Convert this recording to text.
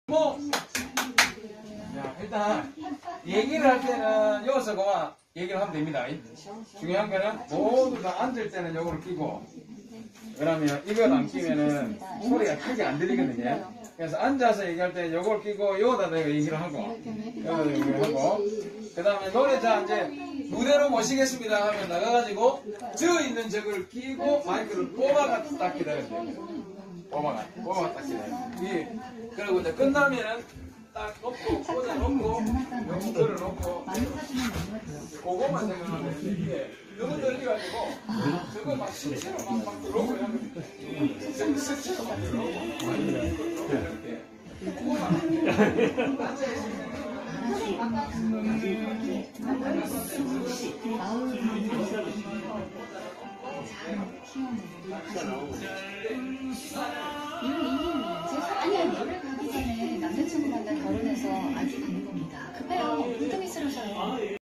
뭐, 자, 일단, 얘기를 할 때는 여기서 그만 얘기를 하면 됩니다. 중요한 거는 모두 다 앉을 때는 요거를 끼고, 그러면 이걸 안 끼면은 소리가 크게 안 들리거든요. 그래서 앉아서 얘기할 때는 요걸 끼고, 여기다 내가 얘기를 하고, 여기다 얘기를 하고, 그 다음에 노래 자, 이제 무대로 모시겠습니다 하면 나가가지고, 저 있는 저걸 끼고 마이크를 뽑아갖다 기다려야 돼요. 뽑아갖다 기다려야 돼요. 그리고 이제 끝나면은 딱 놓고, 꽂아놓고, 여기 걸어놓고, 그거만 생각하면 돼. 이게 너무 떨리가지고, 저거 막 실체로 막 들어오고 이러면 실체로 막 들어오고, 이렇게. 그거만 아니, 노래 가기 전에 남자친구랑 결혼해서 아주 가는 겁니다. 급해요. 불등이 쓰러져요.